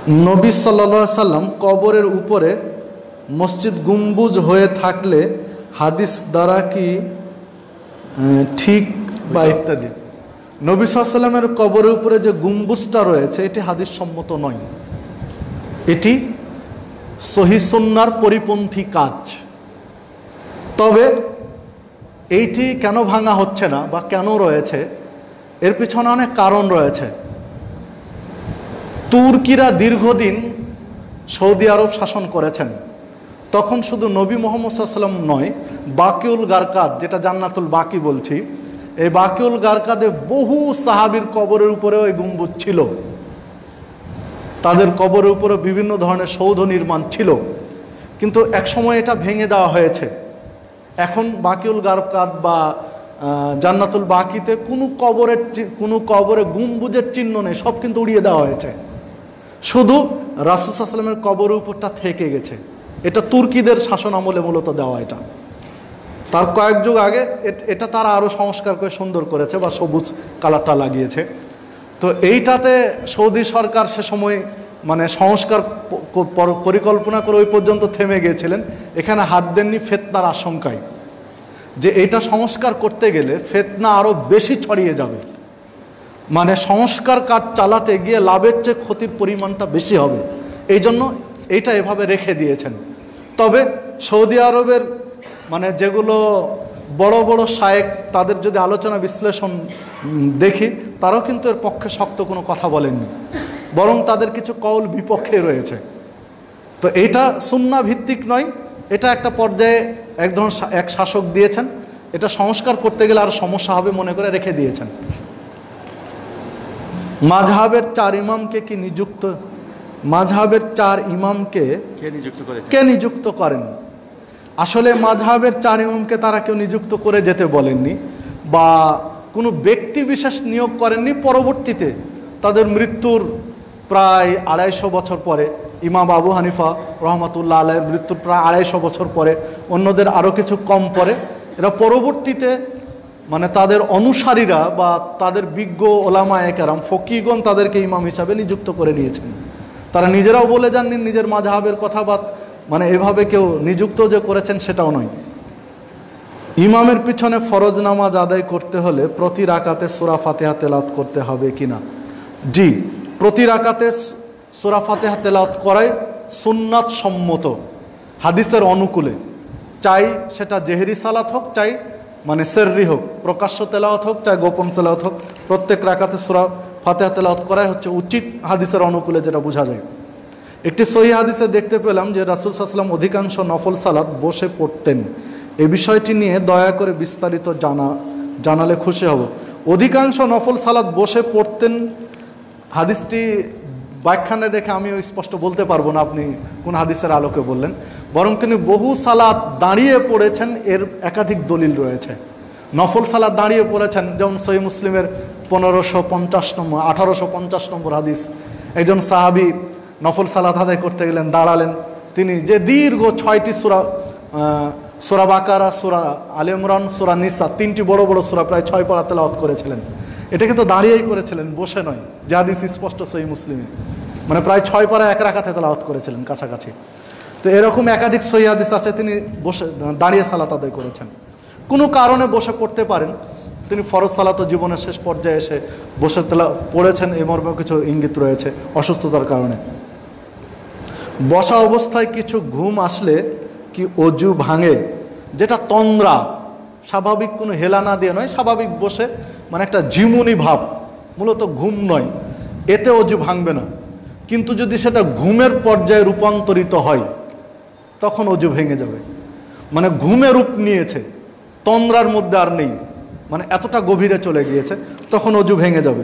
নবী সাল্লাল্লাহু আলাইহি সাল্লাম কবরের উপরে মসজিদ গম্বুজ হয়ে থাকলে হাদিস দ্বারা কি ঠিক বা ইত্যাদি। নবী সাল্লাল্লাহু আলাইহি সাল্লামের কবরের উপরে যে গম্বুজটা রয়েছে এটি হাদিস সম্মত নয়, এটি সহিহ সুন্নাহর পরিপন্থী কাজ। তবে এইটি কেন ভাঙা হচ্ছে না বা কেন রয়েছে এর পিছনে অনেক কারণ রয়েছে। তুর্কিরা দীর্ঘদিন সৌদি আরব শাসন করেছেন, তখন শুধু নবী মুহাম্মদ সাল্লাল্লাহু আলাইহি ওয়াসাল্লাম নয়, বাকিউল গারকাদ, যেটা জান্নাতুল বাকি বলছি, এই বাকিউল গারকাদে বহু সাহাবীর কবরের উপরেও এই গম্বুজ ছিল। তাদের কবরের উপরে বিভিন্ন ধরনের সৌধ নির্মাণ ছিল, কিন্তু একসময় এটা ভেঙে দেওয়া হয়েছে। এখন বাকিউল গারকাদ বা জান্নাতুল বাকিতে কোনো কবরে গম্বুজের চিহ্ন নেই, সব কিন্তু উড়িয়ে দেওয়া হয়েছে। শুধু রাসূল সাল্লাল্লাহু আলাইহি ওয়াসাল্লামের কবরের উপরটা থেকে গেছে। এটা তুর্কিদের শাসন আমলে মূলত দেওয়া। এটা তার কয়েক যুগ আগে এটা তারা আরও সংস্কার করে সুন্দর করেছে বা সবুজ কালারটা লাগিয়েছে। তো এইটাতে সৌদি সরকার সে সময় মানে সংস্কার পরিকল্পনা করে ওই পর্যন্ত থেমে গিয়েছিলেন। এখানে হাত দেননি ফিতনার আশঙ্কায়, যে এটা সংস্কার করতে গেলে ফিতনা আরও বেশি ছড়িয়ে যাবে, মানে সংস্কার কাজ চালাতে গিয়ে লাভের চেয়ে ক্ষতির পরিমাণটা বেশি হবে, এই জন্য এইটা এভাবে রেখে দিয়েছেন। তবে সৌদি আরবের মানে যেগুলো বড় বড় শায়েখ, তাদের যদি আলোচনা বিশ্লেষণ দেখি, তারাও কিন্তু এর পক্ষে শক্ত কোনো কথা বলেননি, বরং তাদের কিছু কওল বিপক্ষে রয়েছে। তো এটা সুন্নাহ ভিত্তিক নয়, এটা একটা পর্যায়ে এক শাসক দিয়েছেন, এটা সংস্কার করতে গেলে আর সমস্যা হবে মনে করে রেখে দিয়েছেন। মাযহাবের 4 ইমামকে কি নিযুক্ত, মাযহাবের 4 ইমামকে কে নিযুক্ত করেন? আসলে মাযহাবের 4 ইমামকে তারা কেউ নিযুক্ত করে যেতে বলেননি বা কোনো ব্যক্তি বিশেষ নিয়োগ করেননি। পরবর্তীতে তাদের মৃত্যুর প্রায় 250 বছর পরে, ইমাম আবু হানিফা রহমাতুল্লাহ আলাইহির মৃত্যুর প্রায় 250 বছর পরে, অন্যদের আরও কিছু কম পরে, এরা পরবর্তীতে মানে তাদের অনুসারীরা বা তাদের বিজ্ঞ ওলামায়ে কেরাম ফকিহগণ তাদেরকে ইমাম হিসাবে নিযুক্ত করে নিয়েছেন। তারা নিজেরাও বলে যাননি নিজের মাযহাবের কথা, বা মানে এভাবে কেউ নিযুক্ত যে করেছেন সেটাও নয়। ইমামের পিছনে ফরজ নামাজ আদায় করতে হলে প্রতি রাকাতে সূরা ফাতিহা তেলাওয়াত করতে হবে কিনা? জি, প্রতি রাকাতে সূরা ফাতিহা তেলাওয়াত করাই সুন্নাত সম্মত, হাদিসের অনুকূলে। চাই সেটা জেহরি সালাত হোক, চাই মানে সেররি হোক, প্রকাশ্য তেলাওয়াত হোক, চাই গোপন তেলাওয়াত হোক, প্রত্যেক রাকাতে সূরা ফাতিহা তেলাওয়াত করাই হচ্ছে উচিত, হাদিসের অনুকূলে যেটা বোঝা যায়। একটি সহিহ হাদিসে দেখতে পেলাম যে রাসূল সাল্লাল্লাহু আলাইহি ওয়াসাল্লাম অধিকাংশ নফল সালাত বসে পড়তেন। এই বিষয়টি নিয়ে দয়া করে বিস্তারিত জানালে খুশি হব। অধিকাংশ নফল সালাত বসে পড়তেন, হাদিসটি ব্যাখ্যানে দেখে আমিও স্পষ্ট বলতে পারবো না আপনি কোন হাদিসের আলোকে বললেন, বরং তিনি বহু সালাত দাঁড়িয়ে পড়েছেন, এর একাধিক দলিল রয়েছে। নফল সালাত দাঁড়িয়ে পড়েছেন, যেমন সহিহ মুসলিমের 1850 নম্বর হাদিস, একজন সাহাবী নফল সালাত আদায় করতে গেলেন, দাঁড়ালেন, তিনি যে দীর্ঘ 6টি সূরা, সূরা বাকারা, সূরা আলে ইমরান, সূরা নিসা, 3টি বড় বড় সূরা প্রায় 6 পারা তেলাওয়াত করেছিলেন। এটা কিন্তু দাঁড়িয়েই করেছিলেন, বসে নয়, যে হাদিস স্পষ্ট সহিহ মুসলিমে, মানে প্রায় 6 পারা এক রাকাতে তেলাওয়াত করেছিলেন কাছাকাছি। তো এরকম একাধিক সহিহ হাদিস আছে তিনি বসে দাঁড়িয়ে সালাত আদায় করেছেন। কোনো কারণে বসে পড়তে পারেন, তিনি ফরজ সালাত জীবনের শেষ পর্যায়ে এসে বসে পড়েছেন, এই মর্মে কিছু ইঙ্গিত রয়েছে অসুস্থতার কারণে। বসা অবস্থায় কিছু ঘুম আসলে কি অজু ভাঙে? যেটা তন্দ্রা, স্বাভাবিক কোনো হেলা না দিয়ে নয়, স্বাভাবিক বসে মানে একটা ঝিমুনি ভাব, মূলত ঘুম নয়, এতে অজু ভাঙবে না। কিন্তু যদি সেটা ঘুমের পর্যায়ে রূপান্তরিত হয় তখন অজু ভেঙে যাবে, মানে ঘুমে রূপ নিয়েছে, তন্দ্রার মধ্যে আর নেই, মানে এতটা গভীরে চলে গিয়েছে, তখন অজু ভেঙে যাবে।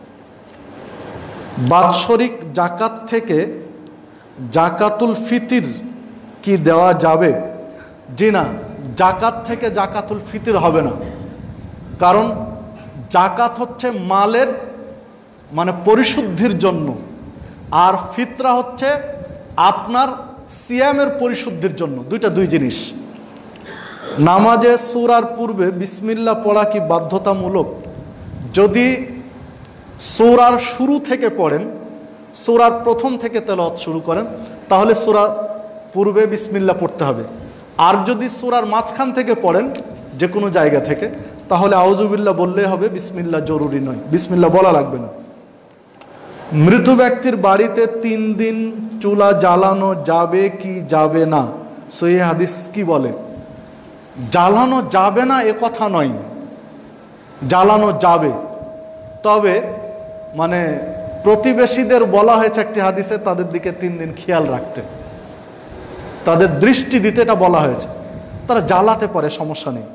বাৎসরিক জাকাত থেকে জাকাতুল ফিতর কি দেওয়া যাবে? জি না, জাকাত থেকে জাকাতুল ফিতর হবে না, কারণ জাকাত হচ্ছে মালের মানে পরিশুদ্ধির জন্য, আর ফিতরা হচ্ছে আপনার সিয়ামের পরিশুদ্ধির জন্য, দুই জিনিস। নামাজে সূরার পূর্বে বিসমিল্লাহ পড়া কি বাধ্যতামূলক? যদি সূরার শুরু থেকে পড়েন সূরার প্রথম থেকে তেলাওয়াত শুরু করেন, তাহলে সূরা পূর্বে বিসমিল্লাহ পড়তে হবে। আর যদি সূরার মাঝখান থেকে পড়েন যে কোনো জায়গা থেকে, তাহলে আউযুবিল্লাহ বললেই হবে, বিসমিল্লাহ জরুরি নয়, বিসমিল্লাহ বলা লাগবে না। মৃত ব্যক্তির বাড়িতে 3 দিন চুলা জ্বালানো যাবে কি যাবে না? সহিহ হাদিস কি বলে? জ্বালানো যাবে না এ কথা নয়, জ্বালানো যাবে। তবে মানে প্রতিবেশীদের বলা হয়েছে একটি হাদিসে তাদের দিকে 3 দিন খেয়াল রাখতে, তাদের দৃষ্টি দিতে, এটা বলা হয়েছে। তারা জ্বালাতে পারে, সমস্যা নেই।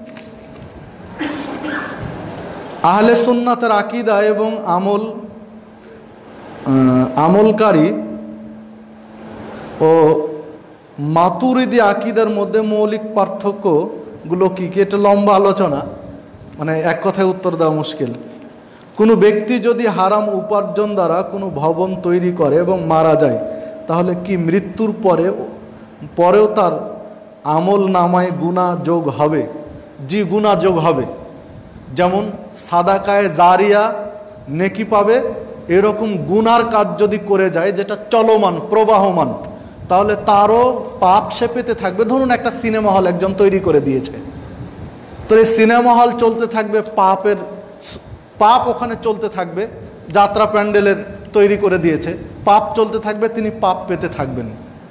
আহলে সুন্নাতের আকীদা এবং আমলকারী ও মাতুরিদি আকীদার মধ্যে মৌলিক পার্থক্যগুলো কি কি? এটা লম্বা আলোচনা, মানে এক কথায় উত্তর দেওয়া মুশকিল। কোনো ব্যক্তি যদি হারাম উপার্জন দ্বারা কোনো ভবন তৈরি করে এবং মারা যায়, তাহলে কি মৃত্যুর পরেও তার আমল নামায় গুনাহ যোগ হবে? জি, গুনাহ যোগ হবে। যেমন সাদাকায়ে জারিয়া নেকি পাবে, এরকম গুনার কাজ যদি করে যায় যেটা চলমান প্রবাহমান, তাহলে তারও পাপ সে পেতে থাকবে। ধরুন একটা সিনেমা হল একজন তৈরি করে দিয়েছে, তো এই সিনেমা হল চলতে থাকবে, পাপ ওখানে চলতে থাকবে। যাত্রা প্যান্ডেলের তৈরি করে দিয়েছে, পাপ চলতে থাকবে, তিনি পাপ পেতে থাকবেন।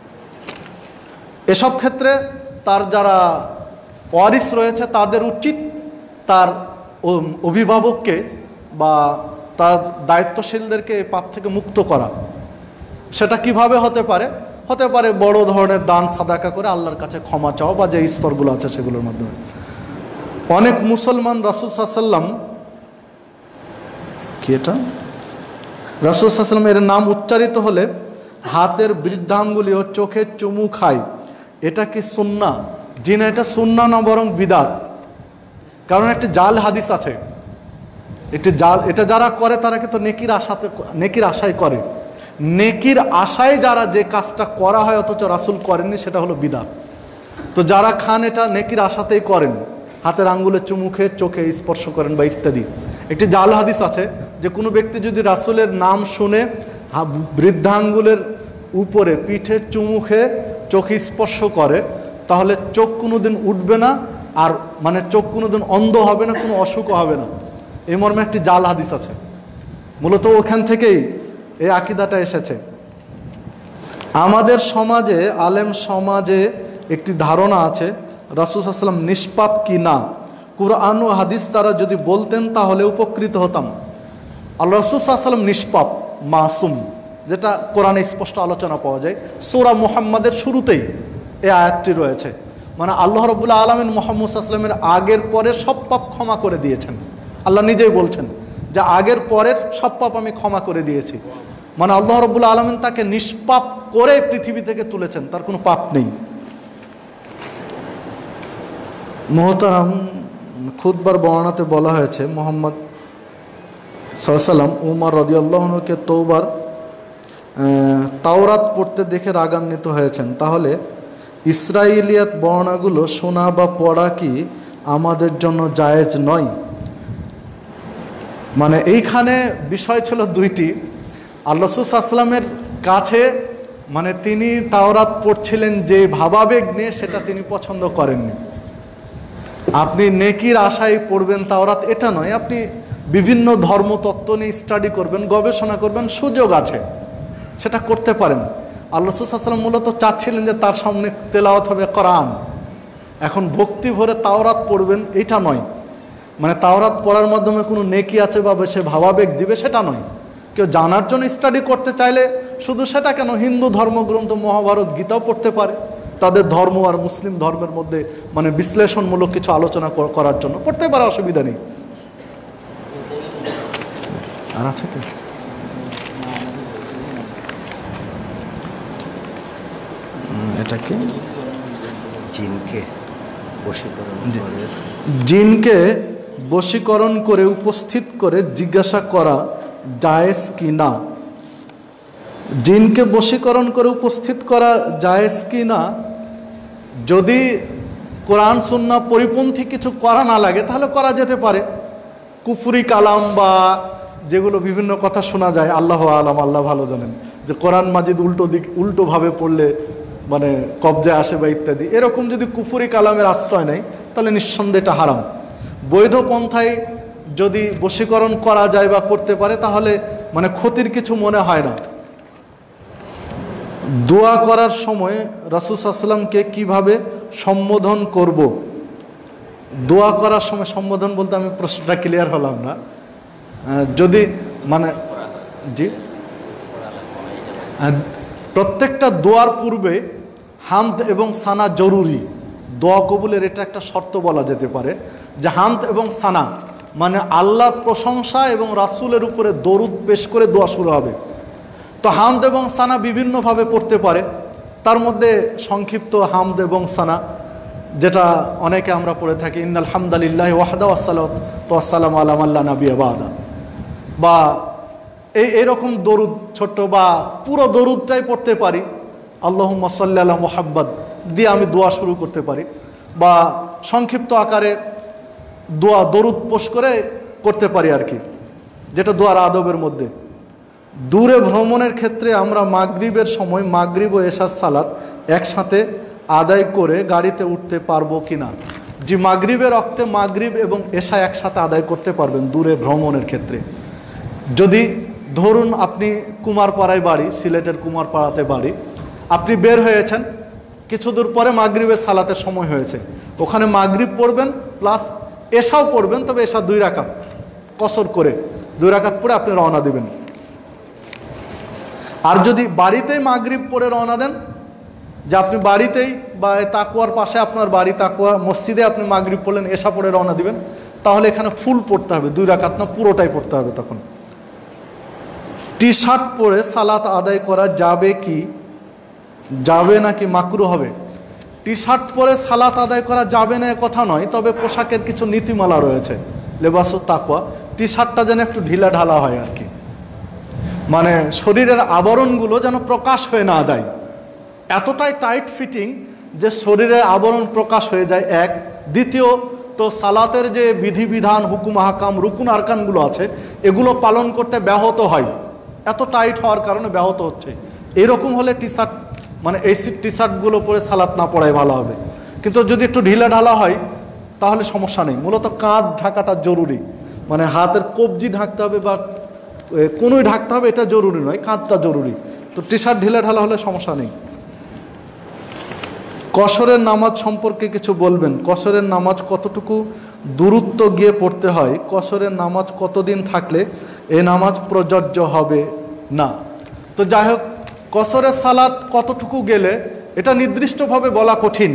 এসব ক্ষেত্রে তার যারা ওয়ারিস রয়েছে তাদের উচিত তার অভিভাবককে বা তার দায়িত্বশীলদেরকে এই পাপ থেকে মুক্ত করা। সেটা কিভাবে হতে পারে? হতে পারে বড় ধরনের দান সাদাকা করে আল্লাহর কাছে ক্ষমা চাওয়া, বা যে স্তরগুলো আছে সেগুলোর মাধ্যমে। অনেক মুসলমান রাসূল সাল্লাল্লাহু আলাইহি ওয়াসাল্লাম, কি এটা? রাসূল সাল্লাল্লাহু আলাইহি ওয়াসাল্লাম এর নাম উচ্চারিত হলে হাতের বৃদ্ধাঙ্গুলি ও চোখে চুমু খায়, এটা কি সুন্নাহ? জি না, এটা সুন্নাহ না, বরং বিদআত। কারণ একটি জাল হাদিস আছে, এটা যারা করে তারা কিন্তু নেকির আশায় করে। নেকির আশায় যারা যে কাজটা করা হয় অথচ রাসূল করেননি, সেটা হলো বিদআত। তো যারা খান এটা নেকির আশাতেই করেন, হাতের আঙ্গুলে চুমু খেয়ে চোখে স্পর্শ করেন বা ইত্যাদি। একটি জাল হাদিস আছে যে কোনো ব্যক্তি যদি রাসূলের নাম শুনে বৃদ্ধাঙ্গুলের উপরে পিঠে চুমু খেয়ে চোখে স্পর্শ করে, তাহলে চোখ কোনোদিন উঠবে না, আর মানে চোখ কোনোদিন অন্ধ হবে না, কোনো অসুখও হবে না। এই মর্মে একটি জাল হাদিস আছে। মূলত ওখান থেকেই এই আকীদাটা এসেছে। আমাদের সমাজে, আলেম সমাজে একটি ধারণা আছে রাসূল সাল্লাল্লাহু আলাইহি ওয়াসাল্লাম নিষ্পাপ কি না। কুরআন ও হাদিস তারা যদি বলতেন তাহলে উপকৃত হতাম। আল্লাহ রাসূল সাল্লাল্লাহু আলাইহি ওয়াসাল্লাম নিষ্পাপ, মাসুম, যেটা কোরআনে স্পষ্ট আলোচনা পাওয়া যায়। সূরা মুহাম্মাদের শুরুতেই এই আয়াতটি রয়েছে। মানে আল্লাহ রাব্বুল আলামিন মুহাম্মদ সাল্লাল্লাহু আলাইহি ওয়াসাল্লামের আগের পরের সব পাপ ক্ষমা করে দিয়েছেন। আল্লাহ নিজেই বলছেন যে আগের পরের সব পাপ আমি ক্ষমা করে দিয়েছি। মানে আল্লাহ রাব্বুল আলামিন তাকে নিষ্পাপ করে পৃথিবী থেকে তুলেছেন, তার কোনো পাপ নেই। মুহতারাম, খুতবার বর্ণনাতে বলা হয়েছে মুহাম্মদ সাল্লাল্লাহু আলাইহি ওয়াসাল্লাম উমর রাদিয়াল্লাহু আনহুকে তাওরাত পড়তে দেখে রাগান্বিত হয়েছেন। তাহলে ইসরাইলিয়াত বর্ণনাগুলো শোনা বা পড়া কি আমাদের জন্য জায়েজ নয়? মানে এইখানে বিষয় ছিল দুইটি। আল্লাহ রাসূল সাল্লাল্লাহু আলাইহি ওয়াসাল্লামের কাছে মানে তিনি তাওরাত পড়ছিলেন যে ভাবাবেগ নিয়ে, সেটা তিনি পছন্দ করেননি। আপনি নেকির আশায় পড়বেন তাওরাত, এটা নয়। আপনি বিভিন্ন ধর্মতত্ত্ব নিয়ে স্টাডি করবেন, গবেষণা করবেন, সুযোগ আছে, সেটা করতে পারেন। আল্লাহ রাসূল সাল্লাল্লাহু আলাইহি ওয়াসাল্লাম মূলত চাচ্ছিলেন যে তার সামনে তেলাওয়াত হবে কোরআন, এখন ভক্তি ভরে তাওরাত পড়বেন, এটা নয়। মানে তাওরাত পড়ার মাধ্যমে কোনো নেকি আছে বা সে ভাবাবেগ দিবে, সেটা নয়। কেউ জানার জন্য স্টাডি করতে চাইলে শুধু সেটা কেন, হিন্দু ধর্মগ্রন্থ মহাভারত গীতাও পড়তে পারে, তাদের ধর্ম আর মুসলিম ধর্মের মধ্যে মানে বিশ্লেষণমূলক কিছু আলোচনা করার জন্য পড়তে পারে, অসুবিধা নেই। আর আছে কি? এটা কি? জিনকে বশীকরণ করে উপস্থিত করে জিজ্ঞাসা করা জায়েজ কি না? জিনকে বশীকরণ করে উপস্থিত করা জায়েজ কি না, যদি কোরআন সুন্নাহ পরিপন্থী কিছু করা না লাগে তাহলে করা যেতে পারে। কুফরি কালাম বা যেগুলো বিভিন্ন কথা শোনা যায়, আল্লাহ আলাম, আল্লাহ ভালো জানেন, যে কোরআন মাজিদ উল্টোভাবে পড়লে মানে কবজা আসে বা ইত্যাদি, এরকম যদি কুফরি কালামের আশ্রয় নেয় তাহলে নিঃসন্দেহে এটা হারাম। বৈধ পন্থায় যদি বশীকরণ করা যায় বা করতে পারে তাহলে মানে ক্ষতির কিছু মনে হয় না। দোয়া করার সময় রাসূল সাল্লাল্লাহু আলাইহি ওয়াসাল্লামকে কিভাবে সম্বোধন করব? দোয়া করার সময় সম্বোধন বলতে আমি প্রশ্নটা ক্লিয়ার হলাম না। যদি মানে জি, প্রত্যেকটা দোয়ার পূর্বে হামদ এবং সানা জরুরি। দোয়া কবুলের এটা একটা শর্ত বলা যেতে পারে যে হামদ এবং সানা মানে আল্লাহর প্রশংসা এবং রাসূলের উপরে দরুদ পেশ করে দোয়া শুরু হবে। তো হামদ এবং সানা বিভিন্নভাবে পড়তে পারে, তার মধ্যে সংক্ষিপ্ত হামদ এবং সানা যেটা অনেকে আমরা পড়ে থাকি, ইন্নাল হামদালিল্লাহি ওয়াহদা ওয়াসসালাতু ওয়াসসালামু আলা মান লা নাবিয়্যা বা'দা, বা এইরকম দরুদ ছোট্ট বা পুরো দরুদটাই পড়তে পারি, আল্লাহুম্মা সাল্লি আলা মুহাম্মাদ দিয়ে আমি দোয়া শুরু করতে পারি, বা সংক্ষিপ্ত আকারে দরুদ পোষ করে করতে পারি আর কি, যেটা দোয়ার আদবের মধ্যে। দূরে ভ্রমণের ক্ষেত্রে আমরা মাগরিবের সময় মাগরিব ও এশার সালাত একসাথে আদায় করে গাড়িতে উঠতে পারবো কিনা? জি, মাগরিবের ওয়াক্তে মাগরিব এবং এশা একসাথে আদায় করতে পারবেন দূরে ভ্রমণের ক্ষেত্রে। যদি ধরুন আপনি কুমারপাড়ায় বাড়ি, সিলেটের কুমারপাড়াতে বাড়ি, আপনি বের হয়েছেন, কিছু দূর পরে মাগরিবের সালাতের সময় হয়েছে, ওখানে মাগরিব পড়বেন প্লাস এশাও পড়বেন, তবে এশা 2 রাকাত কসর করে 2 রাকাত পড়ে আপনি রওনা দিবেন। আর যদি বাড়িতেই মাগরিব পড়ে রওনা দেন, যে আপনি বাড়িতেই বা তাকুয়ার পাশে আপনার বাড়ি, তাকুয়া মসজিদে আপনি মাগরিব পড়লেন, এশা পড়ে রওনা দিবেন, তাহলে এখানে ফুল পড়তে হবে, 2 রাকাত না, পুরোটাই পড়তে হবে। তখন টি শার্ট পরে সালাত আদায় করা যাবে কি, যাবে নাকি মাকরু হবে? টি শার্ট পরে সালাত আদায় করা যাবে না কথা নয়, তবে পোশাকের কিছু নীতিমালা রয়েছে, লেবাসু তাকওয়া। টি শার্টটা যেন একটু ঢিলা ঢালা হয় আর কি, মানে শরীরের আবরণগুলো যেন প্রকাশ হয়ে না যায়, এতটাই টাইট ফিটিং যে শরীরের আবরণ প্রকাশ হয়ে যায়, এক। দ্বিতীয় তো সালাতের যে বিধিবিধান, হুকুম আহকাম, রুকুন আরকানগুলো আছে, এগুলো পালন করতে ব্যাহত হয়, এত টাইট হওয়ার কারণে ব্যাহত হচ্ছে। এরকম হলে টি শার্ট মানে এই টি শার্টগুলো পরে সালাত না পড়াই ভালো হবে। কিন্তু যদি একটু ঢিলা ঢালা হয় তাহলে সমস্যা নেই। মূলত কাঁধ ঢাকাটা জরুরি, মানে হাতের কবজি ঢাকতে হবে বা কোনোই ঢাকতে হবে, এটা জরুরি নয়, কাঁধটা জরুরি। তো টি শার্ট ঢিলা ঢালা হলে সমস্যা নেই। কসরের নামাজ সম্পর্কে কিছু বলবেন? কসরের নামাজ কতটুকু দূরত্ব গিয়ে পড়তে হয়? কসরের নামাজ কতদিন থাকলে এই নামাজ প্রযোজ্য হবে না? তো যাই হোক, কসরের সালাত কতটুকু গেলে এটা নির্দিষ্টভাবে বলা কঠিন,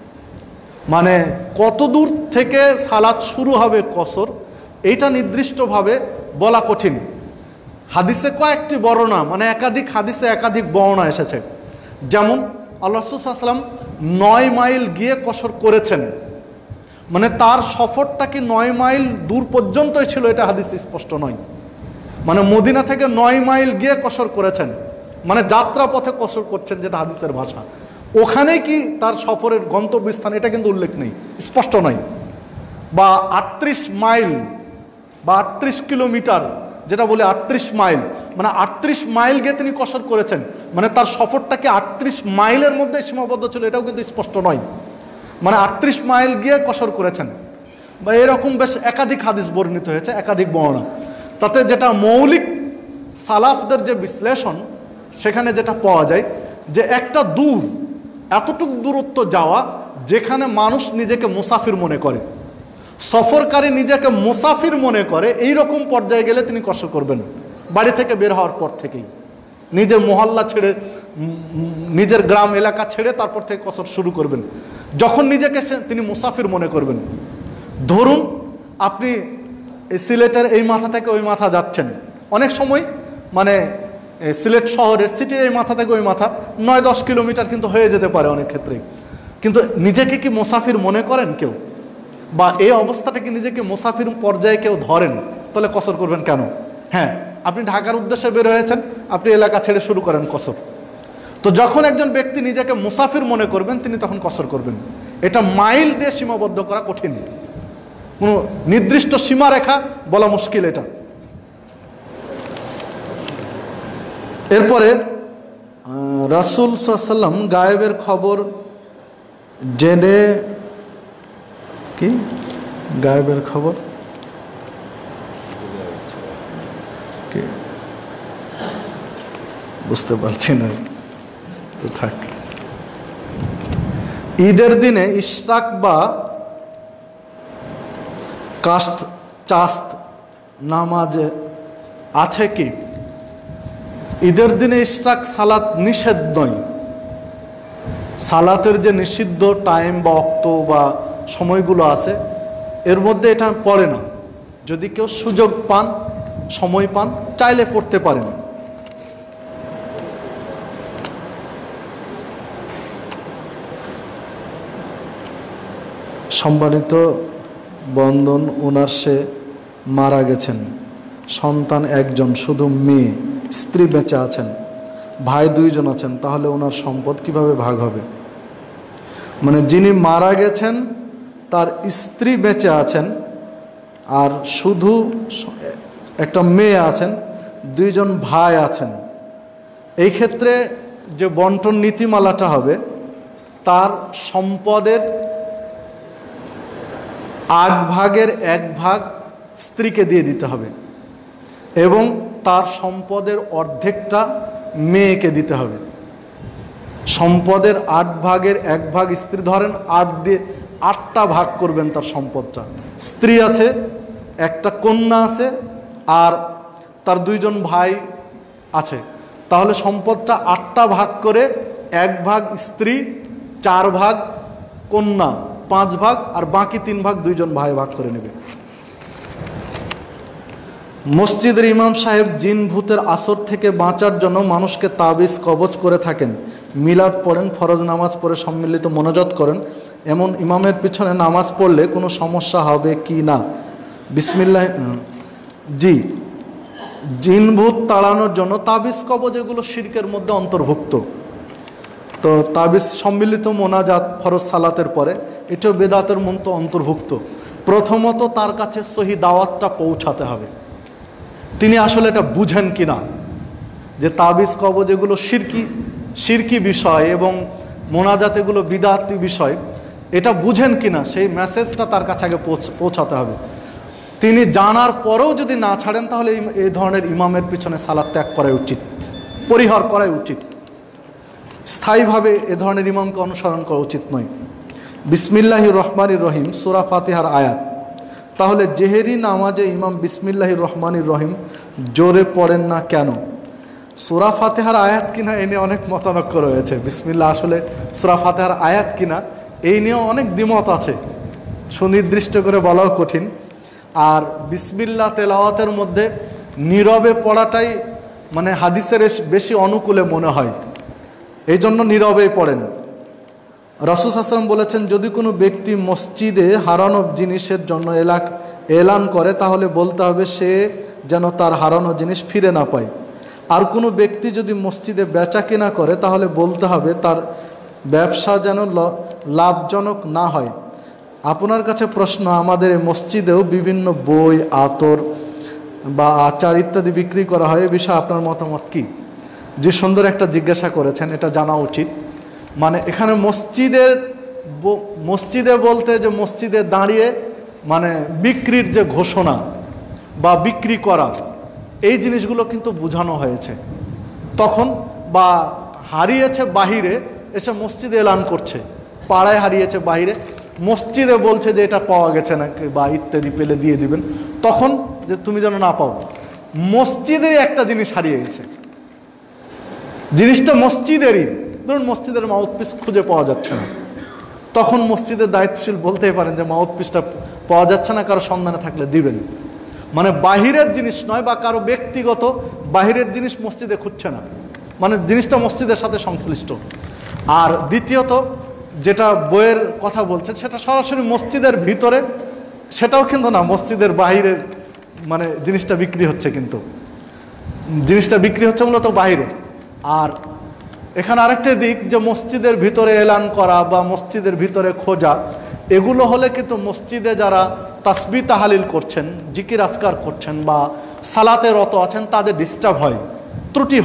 মানে কত দূর থেকে সালাত শুরু হবে কসর, এইটা নির্দিষ্টভাবে বলা কঠিন। হাদিসে কয়েকটি বর্ণনা, মানে একাধিক হাদিসে একাধিক বর্ণনা এসেছে। যেমন আল্লাহ রাসূল সাল্লাল্লাহু আলাইহি ওয়াসাল্লাম 9 মাইল গিয়ে কসর করেছেন, মানে তার সফরটা কি 9 মাইল দূর পর্যন্তই ছিল, এটা হাদিসে স্পষ্ট নয়। মানে মদিনা থেকে 9 মাইল গিয়ে কসর করেছেন, মানে যাত্রা পথে কসর করছেন, যেটা হাদিসের ভাষা। ওখানে কি তার সফরের গন্তব্যস্থান, এটা কিন্তু উল্লেখ নেই, স্পষ্ট নয়। বা 38 মাইল বা 38 কিলোমিটার, যেটা বলে 38 মাইল, মানে 38 মাইল গিয়ে তিনি কসর করেছেন, মানে তার সফরটা কি 38 মাইলের মধ্যে সীমাবদ্ধ ছিল, এটাও কিন্তু স্পষ্ট নয়। মানে 38 মাইল গিয়ে কসর করেছেন, বা এরকম বেশ একাধিক হাদিস বর্ণিত হয়েছে, একাধিক বর্ণনা। তাতে যেটা মৌলিক সালাফদের যে বিশ্লেষণ, সেখানে যেটা পাওয়া যায় যে একটা দূর, এতটুক দূরত্ব যাওয়া যেখানে মানুষ নিজেকে মুসাফির মনে করে, সফরকারী নিজেকে মুসাফির মনে করে, এই রকম পর্যায়ে গেলে তিনি কসর করবেন। বাড়ি থেকে বের হওয়ার পর থেকেই নিজের মহল্লা ছেড়ে, নিজের গ্রাম এলাকা ছেড়ে তারপর থেকে কসর শুরু করবেন, যখন নিজেকে তিনি মুসাফির মনে করবেন। ধরুন আপনি সিলেটের এই মাথা থেকে ওই মাথা যাচ্ছেন, অনেক সময় মানে সিলেট শহরের সিটির এই মাথা থেকে ওই মাথা 9-10 কিলোমিটার কিন্তু হয়ে যেতে পারে অনেক ক্ষেত্রে, কিন্তু নিজেকে কি মুসাফির মনে করেন কেউ, বা এই অবস্থাটা কি নিজেকে মুসাফির পর্যায়ে কেউ ধরেন, তাহলে কসর করবেন কেন? হ্যাঁ, আপনি ঢাকার উদ্দেশ্যে বের হয়েছেন, আপনি এলাকা ছেড়ে শুরু করেন কসর। তো যখন একজন ব্যক্তি নিজেকে মুসাফির মনে করবেন, তিনি তখন কসর করবেন। এটা মাইল দিয়ে সীমাবদ্ধ করা কঠিন, কোনো নির্দিষ্ট সীমারেখা বলা মুশকিল এটা। এরপরে রাসূল সাল্লাল্লাহু আলাইহি ওয়াসাল্লাম গায়েবের খবর জেনে কি গায়েবের খবর কি বুঝতে পারছি না, তো থাক। ঈদের দিনে ইশরাক বা কাস্ত চাস্ত নামাজে আছে কি? ঈদের দিনে ইশরাক সালাত নিষেধ নয়। সালাতের যে নিষিদ্ধ টাইম বা অক্ত বা সময়গুলো আছে এর মধ্যে এটা পড়ে না। যদি কেউ সুযোগ পান, সময় পান, চাইলে পড়তে পারেন। সম্মানিত বন্ধন, ওনার সে মারা গেছেন, সন্তান একজন, শুধু মেয়ে, স্ত্রী বেঁচে আছেন, ভাই 2 জন আছেন, তাহলে ওনার সম্পদ কিভাবে ভাগ হবে? মানে যিনি মারা গেছেন তার স্ত্রী বেঁচে আছেন আর শুধু একটা মেয়ে আছেন, 2 জন ভাই আছেন। এই ক্ষেত্রে যে বন্টন নীতিমালাটা হবে, তার সম্পদের 8 ভাগের 1 ভাগ স্ত্রীকে দিয়ে দিতে হবে এবং তার সম্পদের অর্ধেকটা মেয়েকে দিতে হবে। সম্পদের 8 ভাগের 1 ভাগ স্ত্রী, ধরেন 8 দিয়ে 8টা ভাগ করবেন তার সম্পদটা। স্ত্রী আছে, একটা কন্যা আছে আর তার 2 জন ভাই আছে, তাহলে সম্পদটা 8টা ভাগ করে 1 ভাগ স্ত্রী, 4 ভাগ কন্যা, 5 ভাগ, আর বাকি 3 ভাগ 2 জন ভাই ভাগ করে নেবে। মসজিদের ইমাম সাহেব জিন ভূতের আসর থেকে বাঁচার জন্য মানুষকে তাবিজ কবজ করে থাকেন, মিলাদ পড়েন, ফরজ নামাজ পড়ে সম্মিলিত মোনাজাত করেন, এমন ইমামের পিছনে নামাজ পড়লে কোনো সমস্যা হবে কি না? বিসমিল্লাহ। জি, জিন ভূত তাড়ানোর জন্য তাবিজ কবজ এগুলো শিরকের মধ্যে অন্তর্ভুক্ত। তো তাবিজ সম্মিলিত মোনাজাত ফরজ সালাতের পরে এটাও বেদাতের মধ্যে অন্তর্ভুক্ত। প্রথমত তার কাছে সহি দাওয়াতটা পৌঁছাতে হবে, তিনি আসলে এটা বুঝেন কিনা যে তাবিজ কবজ এগুলো শিরকি বিষয় এবং মোনাজাত এগুলো বিদাতি বিষয়, এটা বুঝেন কিনা সেই মেসেজটা তার কাছে আগে পৌঁছাতে হবে। তিনি জানার পরেও যদি না ছাড়েন তাহলে এই ধরনের ইমামের পিছনে সালাত ত্যাগ করাই উচিত, পরিহার করাই উচিত। স্থায়ীভাবে এ ধরনের ইমামকে অনুসরণ করা উচিত নয়। বিসমিল্লাহির রহমানির রহিম সূরা ফাতিহার আয়াত। তাহলে জেহেরি নামাজে ইমাম বিসমিল্লাহির রহমানির রহিম জোরে পড়েন না কেন? সূরা ফাতিহার আয়াত কিনা এই নিয়ে অনেক মতানক্য রয়েছে। বিসমিল্লাহ আসলে সূরা ফাতিহার আয়াত কিনা এই নিয়েও অনেক দ্বিমত আছে, সুনির্দিষ্ট করে বলাও কঠিন। আর বিসমিল্লাহ তেলাওয়াতের মধ্যে নীরবে পড়াটাই মানে হাদিসের বেশি অনুকূলে মনে হয়, এই জন্য নীরবেই পড়েন। রাসূল সাল্লাল্লাহু আলাইহি ওয়াসাল্লাম বলেছেন, যদি কোনো ব্যক্তি মসজিদে হারানো জিনিসের জন্য এলান করে তাহলে বলতে হবে সে যেন তার হারানো জিনিস ফিরে না পায়। আর কোনো ব্যক্তি যদি মসজিদে বেচা কেনা করে তাহলে বলতে হবে তার ব্যবসা যেন লাভজনক না হয়। আপনার কাছে প্রশ্ন, আমাদের এই মসজিদেও বিভিন্ন বই, আতর বা আচার ইত্যাদি বিক্রি করা হয়, এ বিষয়ে আপনার মতামত কি? যে সুন্দর একটা জিজ্ঞাসা করেছেন, এটা জানা উচিত। মানে এখানে মসজিদে বলতে যে মসজিদে দাঁড়িয়ে মানে বিক্রির যে ঘোষণা বা বিক্রি করা, এই জিনিসগুলো কিন্তু বোঝানো হয়েছে। তখন বা হারিয়েছে বাহিরে এসে মসজিদে এলান করছে, পাড়ায় হারিয়েছে বাহিরে, মসজিদে বলছে যে এটা পাওয়া গেছে নাকি বা ইত্যাদি, পেলে দিয়ে দিবেন, তখন যে তুমি যেন না পাও। মসজিদেরই একটা জিনিস হারিয়ে গেছে, জিনিসটা মসজিদেরই, ধরুন মসজিদের মাউথপিস খুঁজে পাওয়া যাচ্ছে না, তখন মসজিদের দায়িত্বশীল বলতেই পারেন যে মাউথপিসটা পাওয়া যাচ্ছে না, কারো সন্ধানে থাকলে দিবেন। মানে বাহিরের জিনিস নয় বা কারো ব্যক্তিগত বাহিরের জিনিস মসজিদে খুঁজছে না, মানে জিনিসটা মসজিদের সাথে সংশ্লিষ্ট। আর দ্বিতীয়ত যেটা বইয়ের কথা বলছেন সেটা সরাসরি মসজিদের ভিতরে, সেটাও কিন্তু না, মসজিদের বাহিরের মানে জিনিসটা বিক্রি হচ্ছে, কিন্তু জিনিসটা বিক্রি হচ্ছে মূলত বাহিরে। আর এখানে আরেকটা দিক যে মসজিদের ভিতরে এলান করা বা মসজিদের ভিতরে খোঁজা, এগুলো হলে কিন্তু মসজিদে যারা তাসবিহ তাহলিল করছেন, জিকির আজকার করছেন বা সালাতে রত আছেন তাদের ডিস্টার্ব হয়, ত্রুটি হয়।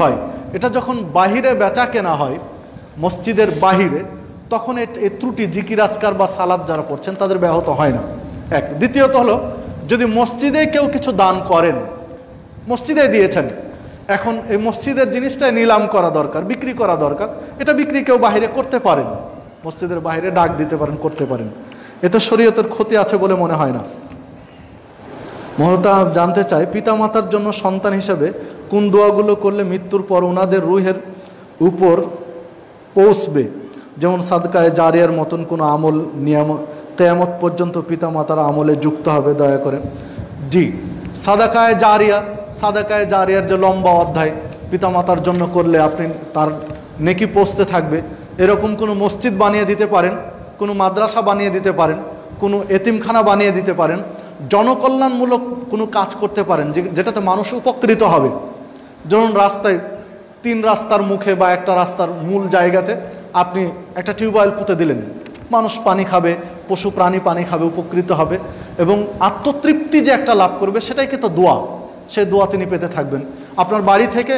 এটা যখন বাহিরে বেচা কেনা হয় মসজিদের বাহিরে, তখন এই ত্রুটি জিকির আজকার বা সালাত যারা পড়ছেন তাদের ব্যাহত হয় না। এক। দ্বিতীয়ত হলো, যদি মসজিদে কেউ কিছু দান করেন, মসজিদে দিয়েছেন, এখন এই মসজিদের জিনিসটাই নিলাম করা দরকার, বিক্রি করা দরকার, এটা বিক্রি কেউ বাহিরে করতে পারেন, মসজিদের বাইরে ডাক দিতে পারেন, করতে পারেন। এতে শরীয়তের ক্ষতি আছে বলে মনে হয় না। মহতারাম জানতে চাই, পিতামাতার জন্য সন্তান হিসেবে কোন দোয়াগুলো করলে মৃত্যুর পর ওনাদের রুহের উপর পৌঁছবে, যেমন সাদকায়ে জারিয়ার মতন কোনো আমল কিয়ামত পর্যন্ত পিতামাতার আমলে যুক্ত হবে, দয়া করে। জি, সাদাকায়ে জারিয়ার যে লম্বা অধ্যায়, পিতামাতার জন্য করলে আপনি তার নেকি পৌঁছতে থাকবে, এরকম কোনো মসজিদ বানিয়ে দিতে পারেন, কোনো মাদ্রাসা বানিয়ে দিতে পারেন, কোনো এতিমখানা বানিয়ে দিতে পারেন, জনকল্যাণমূলক কোনো কাজ করতে পারেন যেটাতে মানুষ উপকৃত হবে। যেমন রাস্তায় 3 রাস্তার মুখে বা একটা রাস্তার মূল জায়গাতে আপনি একটা টিউবওয়েল পুঁতে দিলেন, মানুষ পানি খাবে, পশু প্রাণী পানি খাবে, উপকৃত হবে এবং আত্মতৃপ্তি যে একটা লাভ করবে, সেটাই কিন্তু দোয়া, সেই দোয়া তিনি পেতে থাকবেন। আপনার বাড়ি থেকে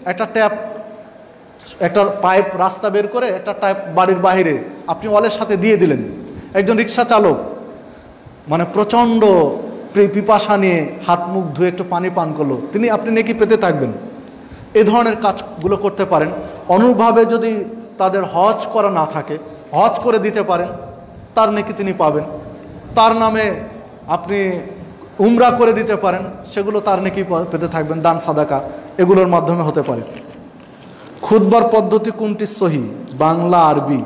একটা পাইপ রাস্তা বের করে একটা ট্যাপ বাড়ির বাইরে আপনি ওয়ালের সাথে দিয়ে দিলেন, একজন রিক্সা চালক মানে প্রচণ্ড পিপাসা নিয়ে হাত মুখ ধুয়ে একটু পানি পান করলো, আপনি নেকি পেতে থাকবেন। এই ধরনের কাজগুলো করতে পারেন। অনুরূপভাবে যদি তাদের হজ করা না থাকে, হজ করে দিতে পারেন, তার নেকি তিনি পাবেন। তার নামে আপনি উমরা করে দিতে পারেন, সেগুলো তার নেকি পেতে থাকবেন। দান সাদাকা এগুলোর মাধ্যমে হতে পারে। খুতবার পদ্ধতি কোনটি সহি, বাংলা আরবি?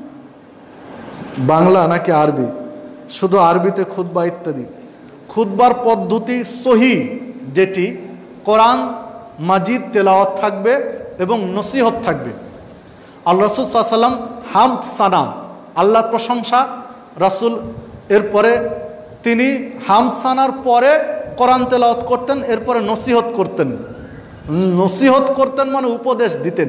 বাংলা নাকি আরবি? শুধু আরবিতে খুতবা ইত্যাদি। খুতবার পদ্ধতি সহি যেটি, কোরআন মাজিদ তেলাওয়াত থাকবে এবং নসিহত থাকবে। আল্লাহ রাসূল সাল্লাল্লাহু আলাইহি ওয়াসাল্লাম হামদ সানা, আল্লাহর প্রশংসা, রাসূল এরপরে তিনি হামদ সানার পরে কোরআন তেলাওয়াত করতেন, এরপরে নসিহত করতেন। নসিহত করতেন মানে উপদেশ দিতেন,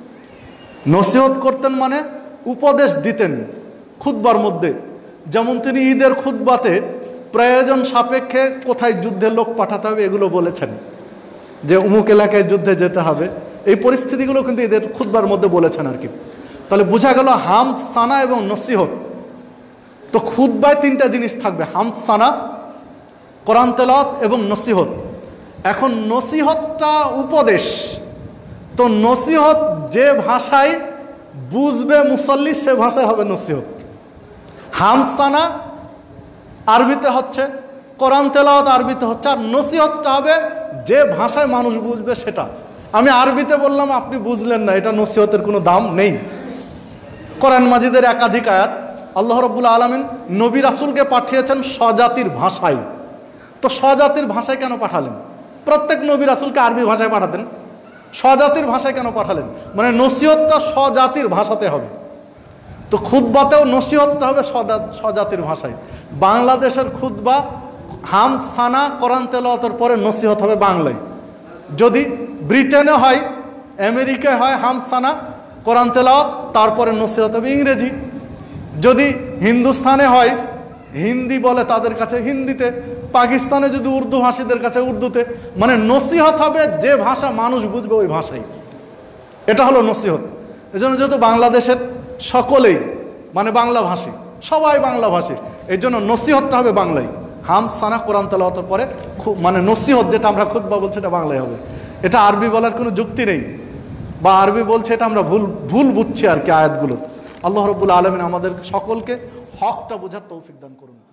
নসিহত করতেন মানে উপদেশ দিতেন খুতবার মধ্যে। যেমন তিনি ঈদের খুতবাতে প্রয়োজন সাপেক্ষে কোথায় যুদ্ধের লোক পাঠাতে হবে এগুলো বলেছেন, যে অমুক এলাকায় যুদ্ধে যেতে হবে, এই পরিস্থিতিগুলো কিন্তু ঈদের খুতবার মধ্যে বলেছেন আর কি। তাহলে বোঝা গেল হামদ সানা এবং নসিহত। তো খুতবায় 3টা জিনিস থাকবে, হামদ সানা, কোরআন তেলাওয়াত এবং নসিহত। এখন নসিহতটা উপদেশ, তো নসিহত যে ভাষায় বুঝবে মুসল্লি সে ভাষায় হবে নসিহত। হামদ সানা আরবিতে হচ্ছে, কোরআন তেলাওয়াত আরবিতে হচ্ছে, আর নসিহতটা হবে যে ভাষায় মানুষ বুঝবে সেটা। আমি আরবিতে বললাম, আপনি বুঝলেন না, এটা নসিহতের কোনো দাম নেই। কোরআন মাজিদের একাধিক আয়াত আল্লাহ রাব্বুল আলামিন নবী রাসূলকে পাঠিয়েছেন স্বজাতির ভাষায়। তো স্বজাতির ভাষায় কেন পাঠালেন? প্রত্যেক নবী রাসূলকে আরবি ভাষায় পাঠাতেন, স্বজাতির ভাষায় কেন পাঠালেন? মানে নসিহতটা স্বজাতির ভাষাতে হবে। তো খুতবাতেও নসিহতটা হবে স্বজাতির ভাষায়। বাংলাদেশের খুতবা হামদ সানা কোরআন তেলাওয়াতের পরে নসিহত হবে বাংলায়। যদি ব্রিটেনে হয়, আমেরিকায় হয় হামদ সানা কোরআন তেলাওয়াত, তারপরে নসিহত হবে ইংরেজি। যদি হিন্দুস্তানে হয়, হিন্দি বলে তাদের কাছে হিন্দিতে, পাকিস্তানে যদি উর্দু ভাষীদের কাছে উর্দুতে, মানে নসিহত হবে যে ভাষা মানুষ বুঝবে ওই ভাষাই। এটা হলো নসিহত। এজন্য যেহেতু বাংলাদেশের সকলেই মানে বাংলা ভাষী, সবাই বাংলা ভাষী, এই জন্য নসিহতটা হবে বাংলায়। হামদ সানা কোরআন তেলাওয়াতের পরে মানে নসিহত যেটা আমরা খুতবা বলছি এটা বাংলায় হবে। এটা আরবি বলার কোনো যুক্তি নেই, বা আরবি বলছে এটা আমরা ভুল বুঝছি আর কি আয়াতগুলো। আল্লাহ রাব্বুল আলামিন আমাদের সকলকে হকটা বোঝার তৌফিক দান করুন।